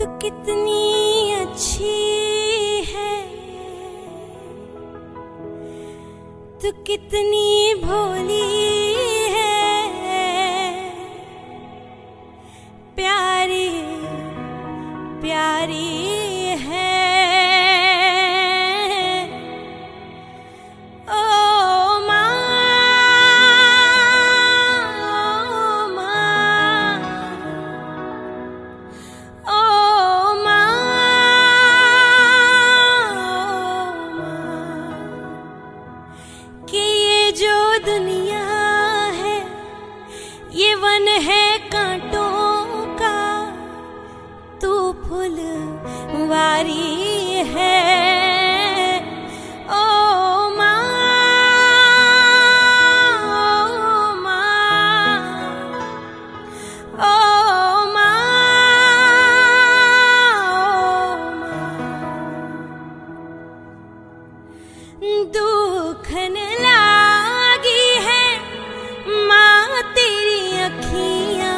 तू कितनी अच्छी है, तू कितनी भोली है, प्यारी प्यारी है। दुनिया है ये वन है कांटों का, तू फुलवारी है। ओ माँ, ओ माँ, ओ माँ, दुख न लागी है माँ तेरी अखियाँ,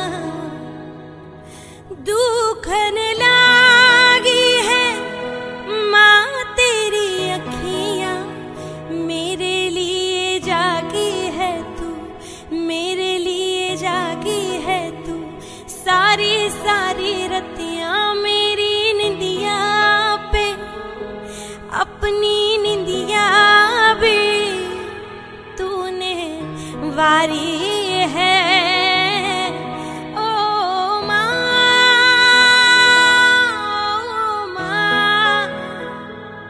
दुख न लागी है माँ तेरी अखियाँ। मेरे लिए जागी है तू, मेरे लिए जागी है तू, सारी सारी रतियाँ मेरी निंदिया पे, अपनी निंदिया भी तूने वारी है।